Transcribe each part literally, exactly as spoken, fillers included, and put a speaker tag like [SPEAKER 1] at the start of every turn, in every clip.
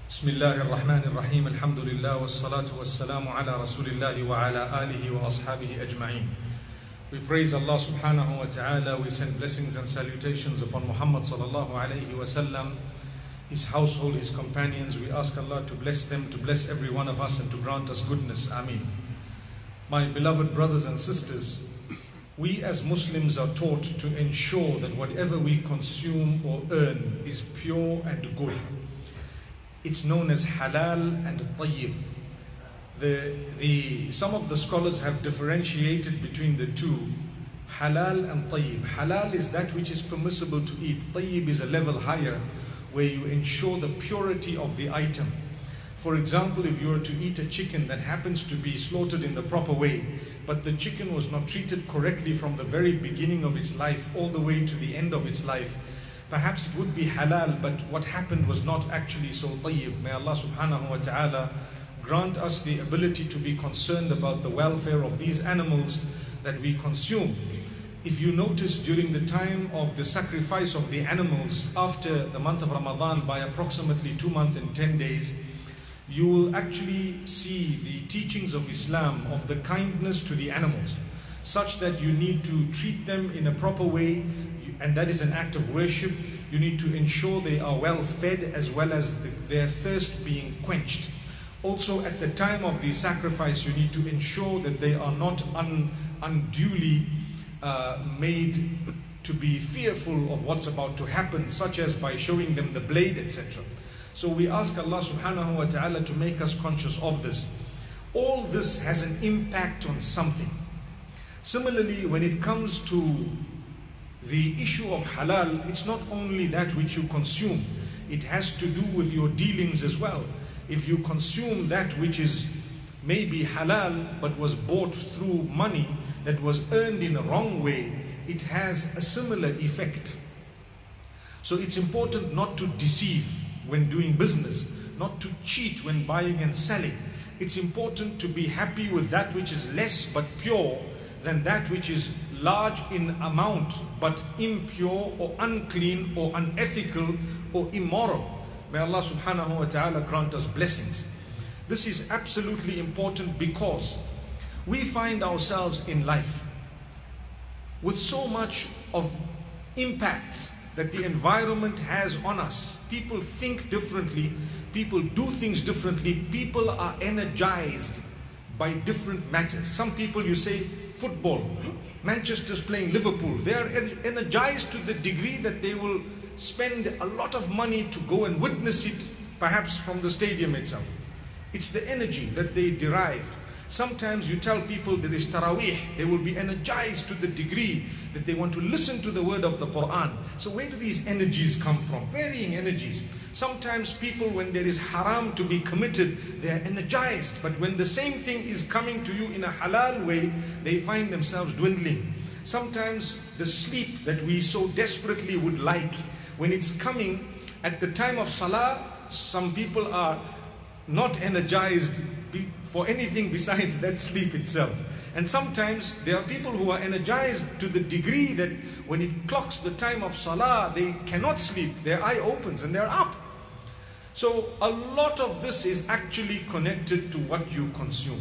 [SPEAKER 1] Bismillahir Rahmanir Rahim. Alhamdulillah wassalatu wassalamu ala Rasulillah wa ala alihi wa ashabihi ajma'in. We praise Allah subhanahu wa ta'ala. We send blessings and salutations upon Muhammad sallallahu alayhi wa sallam, his household, his companions. We ask Allah to bless them, to bless every one of us, and to grant us goodness. Ameen. My beloved brothers and sisters, we as Muslims are taught to ensure that whatever we consume or earn is pure and good. It's known as halal and tayyib. The, the, some of the scholars have differentiated between the two, halal and tayyib. Halal is that which is permissible to eat. Tayyib is a level higher, where you ensure the purity of the item. For example, if you were to eat a chicken that happens to be slaughtered in the proper way, but the chicken was not treated correctly from the very beginning of its life all the way to the end of its life, perhaps it would be halal, but what happened was not actually so tayyib. May Allah subhanahu wa ta'ala grant us the ability to be concerned about the welfare of these animals that we consume. If you notice, during the time of the sacrifice of the animals after the month of Ramadan by approximately two months and ten days, you will actually see the teachings of Islam of the kindness to the animals, such that you need to treat them in a proper way, and that is an act of worship. You need to ensure they are well fed as well as the, their thirst being quenched. Also, at the time of the sacrifice, you need to ensure that they are not un, unduly uh, made to be fearful of what's about to happen, such as by showing them the blade, et cetera. So we ask Allah subhanahu wa ta'ala to make us conscious of this. All this has an impact on something. Similarly, when it comes to the issue of halal, it's not only that which you consume, it has to do with your dealings as well. If you consume that which is maybe halal but was bought through money that was earned in a wrong way, it has a similar effect. So it's important not to deceive when doing business, not to cheat when buying and selling. It's important to be happy with that which is less but pure than that which is large in amount but impure or unclean or unethical or immoral. May Allah subhanahu wa ta'ala grant us blessings. This is absolutely important because we find ourselves in life with so much of impact that the environment has on us. People think differently, people do things differently, people are energized by different matters. Some people, you say, football, Manchester's playing Liverpool, they are energized to the degree that they will spend a lot of money to go and witness it, perhaps from the stadium itself. It's the energy that they derived. Sometimes you tell people there is Taraweeh, they will be energized to the degree that they want to listen to the word of the Quran. So where do these energies come from? Varying energies. Sometimes people, when there is haram to be committed, they are energized. But when the same thing is coming to you in a halal way, they find themselves dwindling. Sometimes the sleep that we so desperately would like, when it's coming at the time of salah, some people are not energized for anything besides that sleep itself. And sometimes there are people who are energized to the degree that when it clocks the time of salah, they cannot sleep. Their eye opens and they're up. So a lot of this is actually connected to what you consume.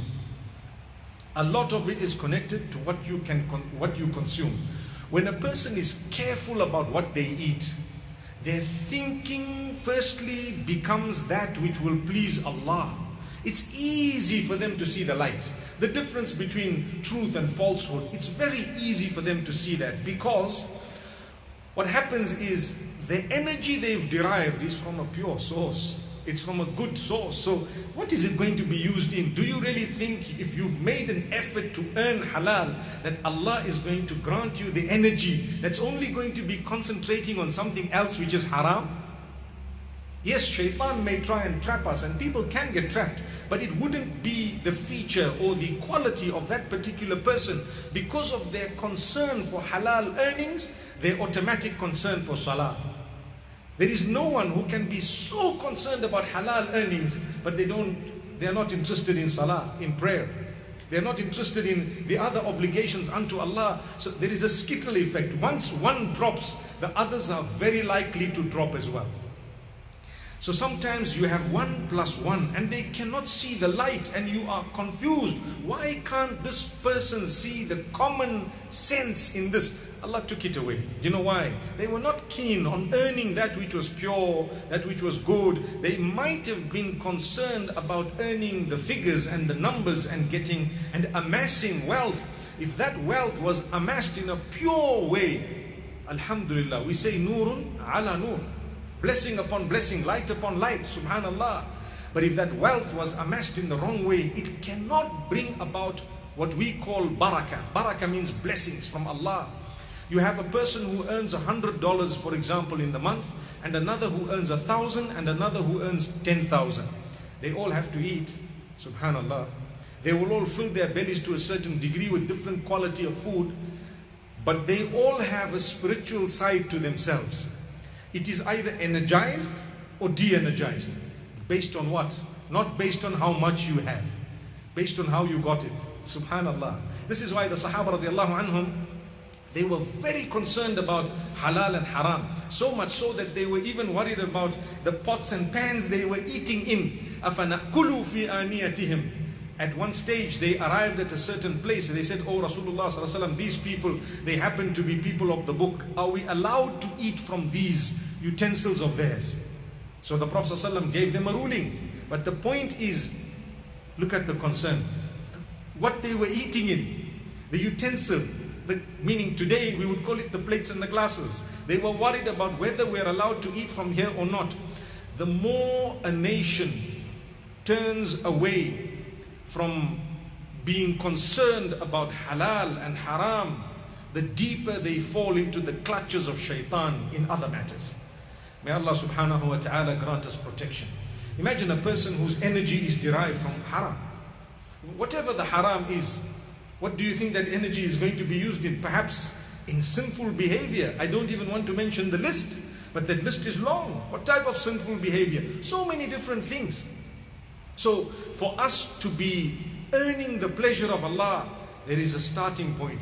[SPEAKER 1] A lot of it is connected to what you can what you consume. When a person is careful about what they eat, their thinking firstly becomes that which will please Allah. It's easy for them to see the light. The difference between truth and falsehood, it's very easy for them to see that, because what happens is the energy they've derived is from a pure source. It's from a good source. So what is it going to be used in? Do you really think if you've made an effort to earn halal that Allah is going to grant you the energy that's only going to be concentrating on something else which is haram? Yes, shaitan may try and trap us, and people can get trapped, but it wouldn't be the feature or the quality of that particular person because of their concern for halal earnings, their automatic concern for salah. There is no one who can be so concerned about halal earnings, but they don't, they are not interested in salah, in prayer. They are not interested in the other obligations unto Allah. So there is a skittle effect. Once one drops, the others are very likely to drop as well. So sometimes you have one plus one and they cannot see the light and you are confused. Why can't this person see the common sense in this? Allah took it away. You know why? They were not keen on earning that which was pure, that which was good. They might have been concerned about earning the figures and the numbers and getting and amassing wealth. If that wealth was amassed in a pure way, alhamdulillah, we say nurun ala nur. Blessing upon blessing, light upon light, subhanallah. But if that wealth was amassed in the wrong way, it cannot bring about what we call barakah. Barakah means blessings from Allah. You have a person who earns a hundred dollars, for example, in the month, and another who earns a thousand, and another who earns ten thousand. They all have to eat, subhanallah. They will all fill their bellies to a certain degree with different quality of food, but they all have a spiritual side to themselves. It is either energized or de-energized. Based on what? Not based on how much you have. Based on how you got it. Subhanallah. This is why the Sahaba radiallahu anhum, they were very concerned about halal and haram. So much so that they were even worried about the pots and pans they were eating in. أَفَنَأْكُلُوا فِي آنِيَتِهِمْ. At one stage they arrived at a certain place and they said, "Oh Rasulullah sallallahu alaihi wasallam, these people, they happen to be people of the book. Are we allowed to eat from these utensils of theirs?" So the Prophet sallallahu alaihi wasallam gave them a ruling. But the point is, look at the concern. What they were eating in, the utensil, the, meaning today we would call it the plates and the glasses. They were worried about whether we are allowed to eat from here or not. The more a nation turns away from being concerned about halal and haram, the deeper they fall into the clutches of shaitan in other matters. May Allah subhanahu wa ta'ala grant us protection. Imagine a person whose energy is derived from haram. Whatever the haram is, what do you think that energy is going to be used in? Perhaps in sinful behavior. I don't even want to mention the list, but that list is long. What type of sinful behavior? So many different things. So for us to be earning the pleasure of Allah, there is a starting point.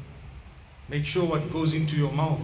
[SPEAKER 1] Make sure what goes into your mouth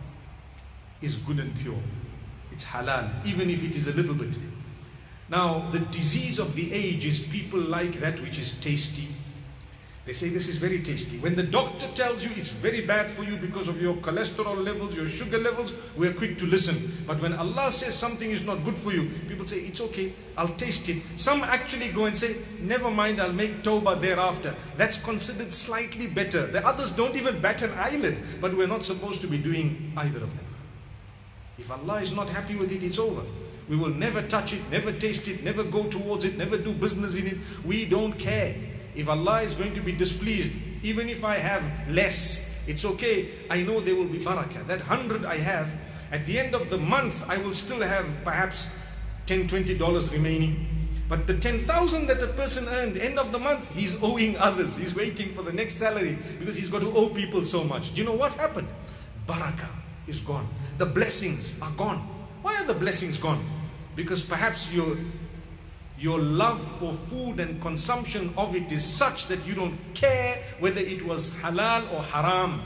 [SPEAKER 1] is good and pure. It's halal, even if it is a little bit. Now, the disease of the age is people like that which is tasty. They say this is very tasty. When the doctor tells you it's very bad for you because of your cholesterol levels, your sugar levels, we're quick to listen. But when Allah says something is not good for you, people say, it's okay, I'll taste it. Some actually go and say, never mind, I'll make tawbah thereafter. That's considered slightly better. The others don't even bat an eyelid, but we're not supposed to be doing either of them. If Allah is not happy with it, it's over. We will never touch it, never taste it, never go towards it, never do business in it. We don't care. If Allah is going to be displeased, even if I have less, it's okay. I know there will be barakah. That hundred I have, at the end of the month, I will still have perhaps ten, twenty dollars remaining. But the ten thousand that a person earned, end of the month, he's owing others. He's waiting for the next salary because he's got to owe people so much. Do you know what happened? Barakah is gone. The blessings are gone. Why are the blessings gone? Because perhaps your Your love for food and consumption of it is such that you don't care whether it was halal or haram.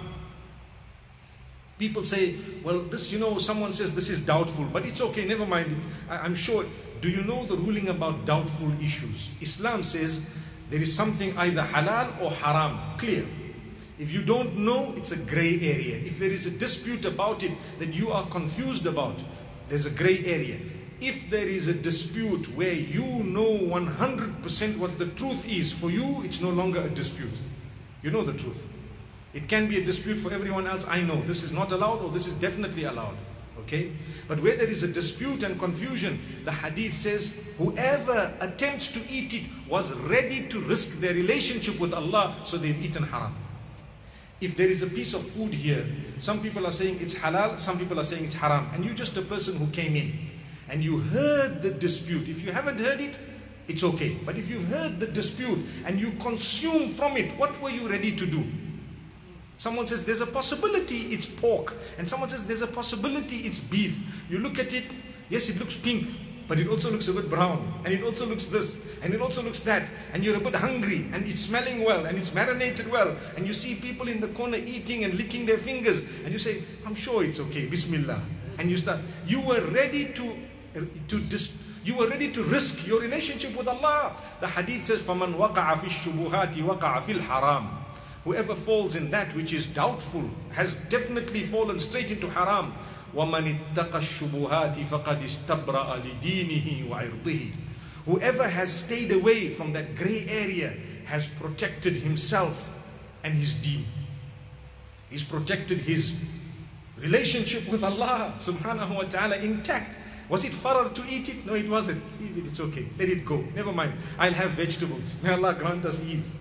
[SPEAKER 1] People say, well, this, you know, someone says this is doubtful, but it's okay, never mind it. I, I'm sure. Do you know the ruling about doubtful issues? Islam says there is something either halal or haram, clear. If you don't know, it's a gray area. If there is a dispute about it that you are confused about, there's a gray area. If there is a dispute where you know one hundred percent what the truth is, for you, it's no longer a dispute. You know the truth. It can be a dispute for everyone else. I know this is not allowed or this is definitely allowed. Okay? But where there is a dispute and confusion, the hadith says, whoever attempts to eat it was ready to risk their relationship with Allah, so they've eaten haram. If there is a piece of food here, some people are saying it's halal, some people are saying it's haram, and you're just a person who came in, and you heard the dispute. If you haven't heard it, it's okay. But if you've heard the dispute and you consume from it, what were you ready to do? Someone says there's a possibility it's pork. And someone says there's a possibility it's beef. You look at it, yes, it looks pink, but it also looks a bit brown. And it also looks this, and it also looks that. And you're a bit hungry, and it's smelling well, and it's marinated well. And you see people in the corner eating and licking their fingers. And you say, I'm sure it's okay, Bismillah. And you start, you were ready to to dis you were ready to risk your relationship with Allah. The hadith says, فَمَنْ وَقَعَ فِي الشُّبُهَاتِ وَقَعَ فِي الْحَرَامِ. Whoever falls in that which is doubtful has definitely fallen straight into haram. وَمَنِ اتَّقَى الشُّبُهَاتِ فَقَدْ اسْتَبْرَأَ لِدِينِهِ وَعِرْضِهِ. Whoever has stayed away from that grey area has protected himself and his deen. He's protected his relationship with Allah subhanahu wa ta'ala intact. Was it farad to eat it? No, it wasn't. Leave it, it's okay. Let it go. Never mind. I'll have vegetables. May Allah grant us ease.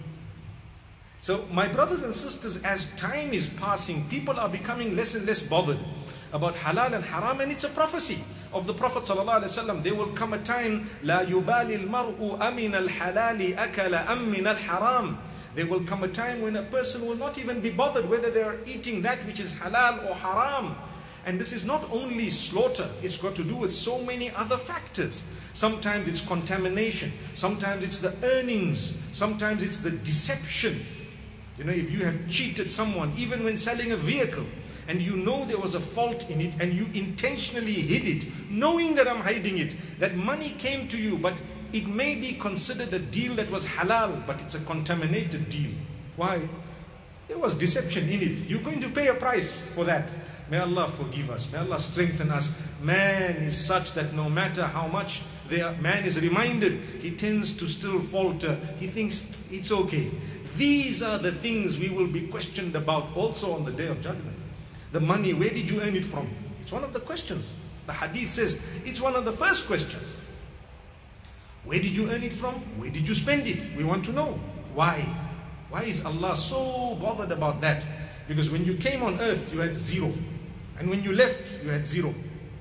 [SPEAKER 1] So, my brothers and sisters, as time is passing, people are becoming less and less bothered about halal and haram, and it's a prophecy of the Prophet ﷺ. There will come a time, لا يبالي المرء أمن الحلال أكل أم من الحرام. There will come a time when a person will not even be bothered whether they are eating that which is halal or haram. And this is not only slaughter, it's got to do with so many other factors. Sometimes it's contamination, sometimes it's the earnings, sometimes it's the deception. You know, if you have cheated someone, even when selling a vehicle, and you know there was a fault in it, and you intentionally hid it, knowing that I'm hiding it, that money came to you, but it may be considered a deal that was halal, but it's a contaminated deal. Why? There was deception in it. You're going to pay a price for that. May Allah forgive us. May Allah strengthen us. Man is such that no matter how much there, man is reminded, he tends to still falter. He thinks it's okay. These are the things we will be questioned about also on the Day of Judgment. The money, where did you earn it from? It's one of the questions. The hadith says it's one of the first questions. Where did you earn it from? Where did you spend it? We want to know. Why? Why is Allah so bothered about that? Because when you came on earth, you had zero. And when you left, you had zero.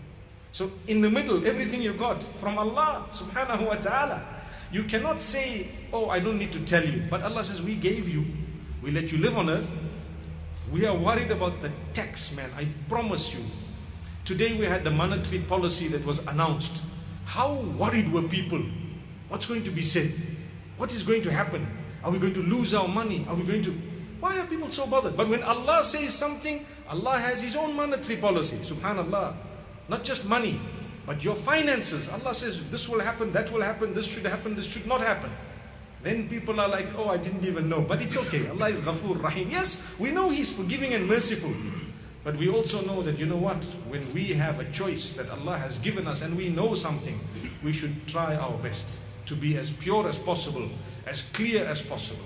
[SPEAKER 1] So in the middle, everything you got from Allah subhanahu wa ta'ala. You cannot say, oh, I don't need to tell you. But Allah says, we gave you. We let you live on earth. We are worried about the tax, man. I promise you. Today we had the monetary policy that was announced. How worried were people? What's going to be said? What is going to happen? Are we going to lose our money? Are we going to... Why are people so bothered? But when Allah says something, Allah has His own monetary policy. Subhanallah. Not just money, but your finances. Allah says, this will happen, that will happen, this should happen, this should not happen. Then people are like, oh, I didn't even know. But it's okay. Allah is Ghafoor Rahim. Yes, we know He's forgiving and merciful. But we also know that, you know what? When we have a choice that Allah has given us and we know something, we should try our best to be as pure as possible, as clear as possible.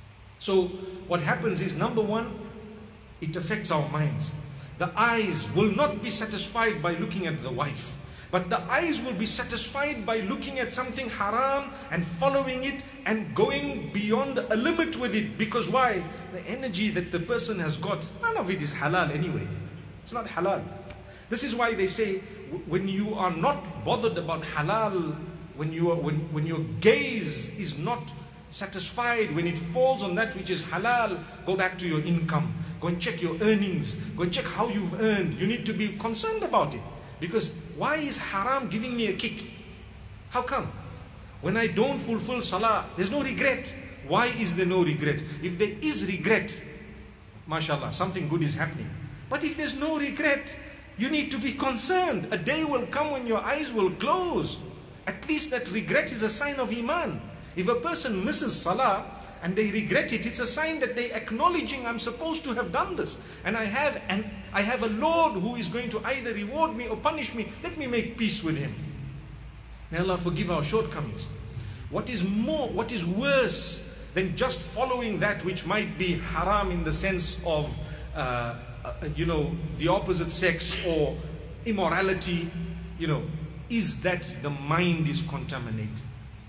[SPEAKER 1] So what happens is, number one, it affects our minds. The eyes will not be satisfied by looking at the wife, but the eyes will be satisfied by looking at something haram and following it and going beyond a limit with it. Because why? The energy that the person has got, none of it is halal anyway. It's not halal. This is why they say, when you are not bothered about halal, when, you are, when, when your gaze is not satisfied, when it falls on that which is halal, go back to your income. Go and check your earnings. Go and check how you've earned. You need to be concerned about it. Because why is haram giving me a kick? How come? When I don't fulfill salah, there's no regret. Why is there no regret? If there is regret, mashallah, something good is happening. But if there's no regret, you need to be concerned. A day will come when your eyes will close. At least that regret is a sign of iman. If a person misses salah and they regret it, it's a sign that they're acknowledging, I'm supposed to have done this. And I have, and I have a Lord who is going to either reward me or punish me. Let me make peace with Him. May Allah forgive our shortcomings. What is more, what is worse than just following that which might be haram in the sense of, uh, uh, you know, the opposite sex or immorality, you know, is that the mind is contaminated.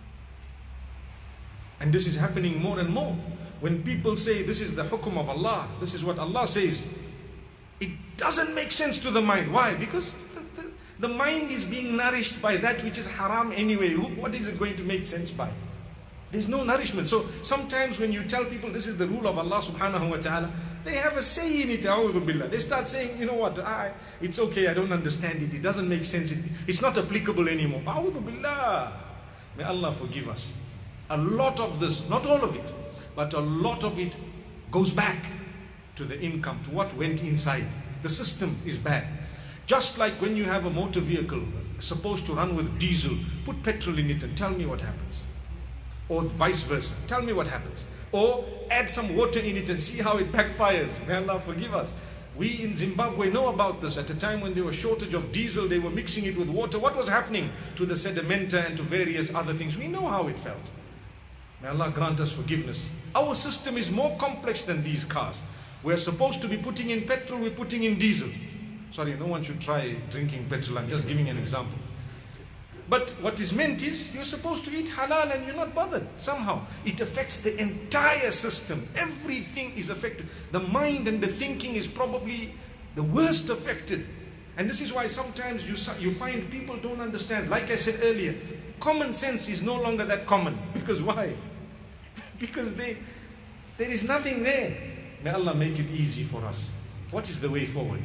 [SPEAKER 1] And this is happening more and more. When people say this is the hukum of Allah, this is what Allah says, it doesn't make sense to the mind. Why? Because the, the, the mind is being nourished by that which is haram anyway. What is it going to make sense by? There's no nourishment. So sometimes when you tell people this is the rule of Allah subhanahu wa ta'ala, they have a say in it, a'udhu billah. They start saying, you know what, I, it's okay, I don't understand it, it doesn't make sense, it, it's not applicable anymore. A'udhu billah. May Allah forgive us. A lot of this, not all of it, but a lot of it goes back to the income, to what went inside. The system is bad. Just like when you have a motor vehicle, supposed to run with diesel, put petrol in it and tell me what happens. Or vice versa, tell me what happens. Or add some water in it and see how it backfires. May Allah forgive us. We in Zimbabwe know about this. At a time when there was shortage of diesel, they were mixing it with water. What was happening to the sedimenta and to various other things? We know how it felt. May Allah grant us forgiveness. Our system is more complex than these cars. We're supposed to be putting in petrol, we're putting in diesel. Sorry, no one should try drinking petrol. I'm just giving an example. But what is meant is, you're supposed to eat halal and you're not bothered. Somehow, it affects the entire system. Everything is affected. The mind and the thinking is probably the worst affected. And this is why sometimes you, you find people don't understand. Like I said earlier, common sense is no longer that common. Because why? Because they, there is nothing there. May Allah make it easy for us. What is the way forward?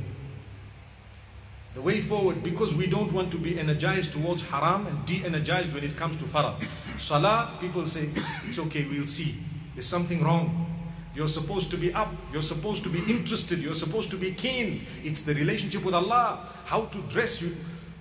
[SPEAKER 1] The way forward, because we don't want to be energized towards haram and de-energized when it comes to farad. Salah, people say, it's okay, we'll see. There's something wrong. You're supposed to be up. You're supposed to be interested. You're supposed to be keen. It's the relationship with Allah. How to dress you.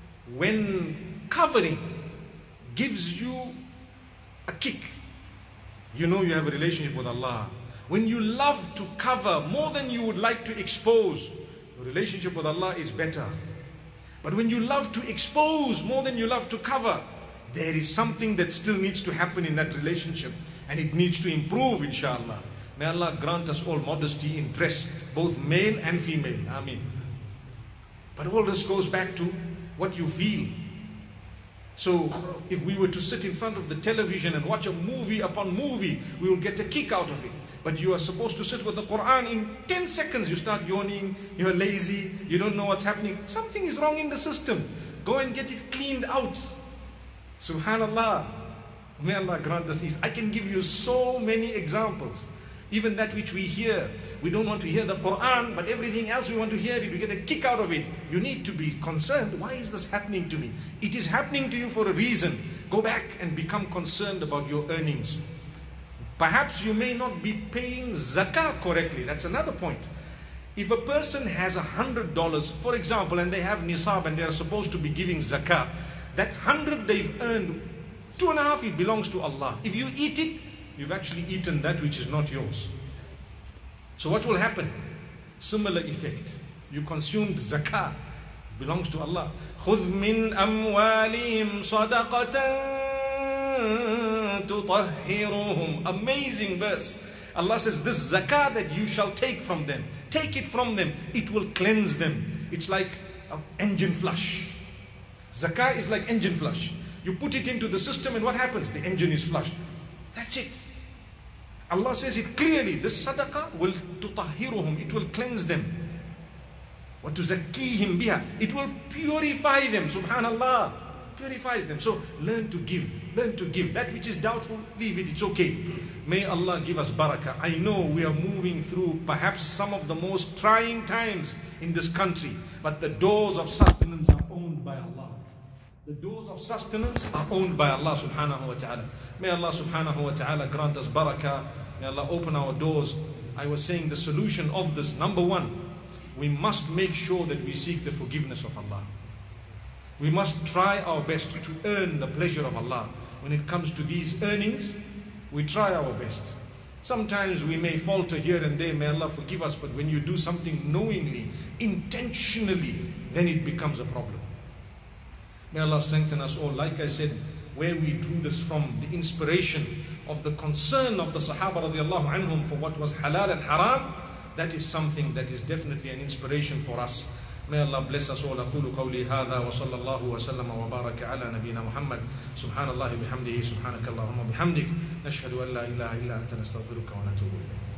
[SPEAKER 1] When covering gives you a kick, you know you have a relationship with Allah. When you love to cover more than you would like to expose, your relationship with Allah is better. But when you love to expose more than you love to cover, there is something that still needs to happen in that relationship. And it needs to improve, inshallah. May Allah grant us all modesty in dress, both male and female. Ameen. But all this goes back to what you feel. So, if we were to sit in front of the television and watch a movie upon movie, we will get a kick out of it. But you are supposed to sit with the Quran. In ten seconds you start yawning, you're lazy, you don't know what's happening. Something is wrong in the system. Go and get it cleaned out. Subhanallah. May Allah grant us ease. I can give you so many examples. Even that which we hear. We don't want to hear the Quran, but everything else we want to hear it. We get a kick out of it. You need to be concerned. Why is this happening to me? It is happening to you for a reason. Go back and become concerned about your earnings. Perhaps you may not be paying zakah correctly. That's another point. If a person has a hundred dollars, for example, and they have nisab and they are supposed to be giving zakah, that hundred they've earned, two and a half, it belongs to Allah. If you eat it, you've actually eaten that which is not yours. So what will happen? Similar effect. You consumed zakah, it belongs to Allah. خُذْ مِنْ أَمْوَالِهِمْ صَدَقَةً تُطَهِّرُهُمْ. Amazing verse. Allah says, this zakah that you shall take from them, take it from them, it will cleanse them. It's like an engine flush. Zakah is like engine flush. You put it into the system and what happens? The engine is flushed. That's it. Allah says it clearly. This sadaqah will tutahhiruhum. It will cleanse them. Wa tuzakkihim biha. It will purify them. Subhanallah. Purifies them. So learn to give. Learn to give. That which is doubtful, leave it. It's okay. May Allah give us barakah. I know we are moving through perhaps some of the most trying times in this country. But the doors of sustenance are owned by Allah. The doors of sustenance are owned by Allah subhanahu wa ta'ala. May Allah subhanahu wa ta'ala grant us barakah. May Allah open our doors. I was saying the solution of this, number one, we must make sure that we seek the forgiveness of Allah. We must try our best to earn the pleasure of Allah. When it comes to these earnings, we try our best. Sometimes we may falter here and there, may Allah forgive us, but when you do something knowingly, intentionally, then it becomes a problem. May Allah strengthen us all. Like I said, where we drew this from, the inspiration of the concern of the Sahaba radiallahu anhum for what was halal and haram, that is something that is definitely an inspiration for us. May Allah bless us all. أقول قولي هذا وصلى الله وسلم وبارك على نبينا محمد. سبحان الله بحمده سبحانك اللهم وبحمدك نشهد أن لا إله إلا أنت نستغفرك ونتوب إليك.